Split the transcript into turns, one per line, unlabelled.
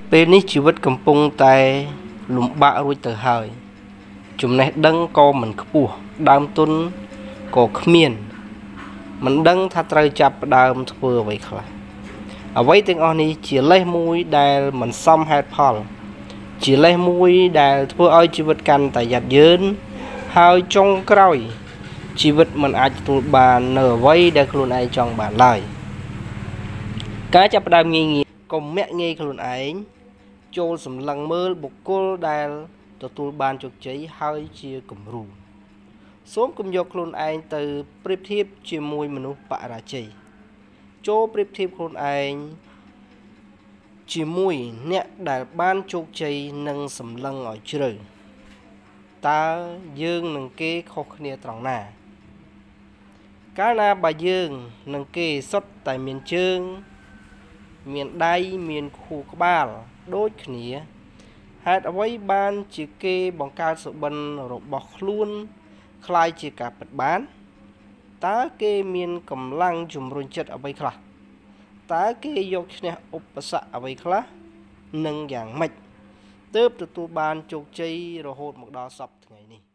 Bên ní chỉ vật cầm pung tay lùm bạ ruồi từ hơi chúng này đăng co mình khua đam tuân có miền mình đăng thắt trai chập đam vừa vậy khla ở vậy tiếng anh này chỉ lấy mũi đài mình xăm hai phal chỉ lấy mũi đài vừa ơi chỉ vật can tại giặt dớn hơi trong cõi chỉ vật mình ai tụ bàn nở vây để luôn ai trong bàn lại cái chập đam nghi còn mẹ nghi luôn ấyចូលសម្លឹងមើលបុគ្គលដែលទទួលបានជោគជ័យហើយជាគំរូសូមកុំយកខ្លួនឯងទៅប្រៀបធៀបជាមួយមនុស្សបរាជ័យចូលប្រៀបធៀបខ្លួនឯងជាមួយអ្នកដែលបានជោគជ័យនិងសម្លឹងឲ្យជ្រៅតើយើងនឹងគេខុសគ្នាត្រង់ណាកាលណាបើយើងនឹងគេសុទ្ធតែមានជើងមានដៃមានខួរក្បាលដូចគ្នាហេតុអ្វីបានជាគេបង្កើតសុបិនរបស់ខ្លួនคล้ายជាការពិតបានតើគេមានកម្លាំងជំរុញចិត្តអ្វីខ្លះតើគេយកឈ្នះឧបសគ្គអ្វីខ្លះនិងយ៉ាងម៉េចទើបទទួលបានជោគជ័យរហូតមកដល់សព្វថ្ងៃនេះ